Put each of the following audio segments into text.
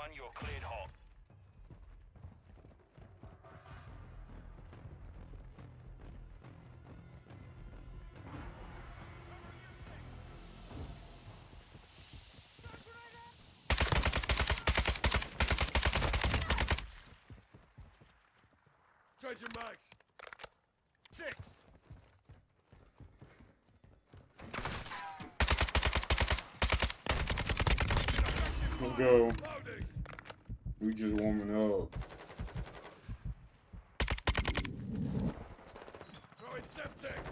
done, you're cleared hot. Changing mags. 6. Let's go. Loading. We just warming up. Throwing Semtex.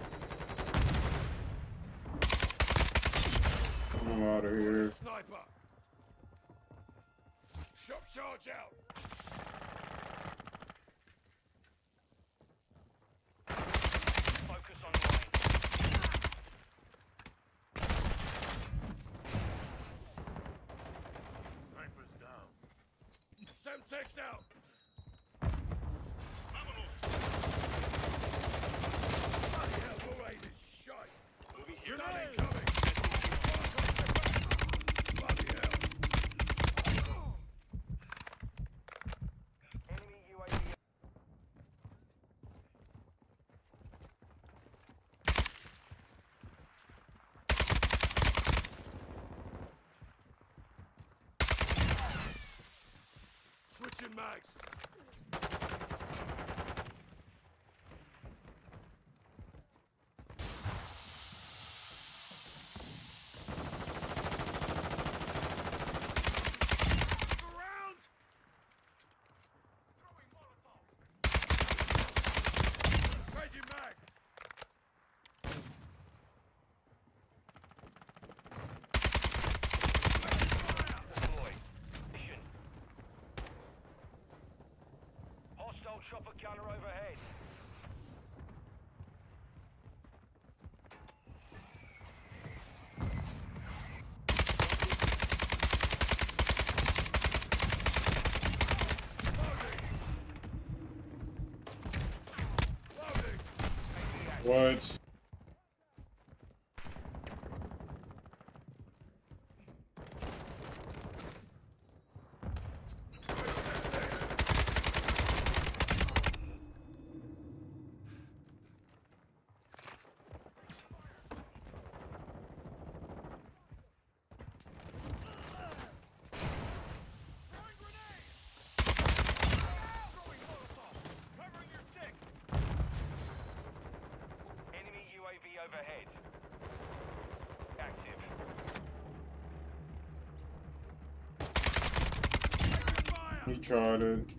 I'm out of here. Sniper. Shock charge out. Focus on the lane. Sniper's down. Semtex out. Bloody hell, we'll aim this shite. Stunning coming. Bloody hell. Enemy UAV. Switching mags. Around! Throwing Molotov. Changing mag. Deploy. Mission. Hostile chopper gunner overhead. Loading. What? Covering your 6. Enemy UAV overhead. Active. Fire. He tried it.